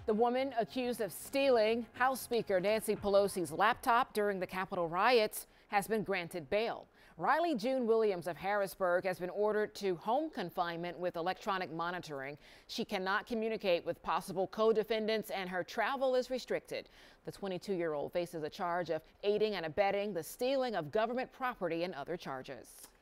The woman accused of stealing House Speaker Nancy Pelosi's laptop during the Capitol riots has been granted bail. Riley June Williams of Harrisburg has been ordered to home confinement with electronic monitoring. She cannot communicate with possible co-defendants and her travel is restricted. The 22-year-old faces a charge of aiding and abetting the stealing of government property and other charges.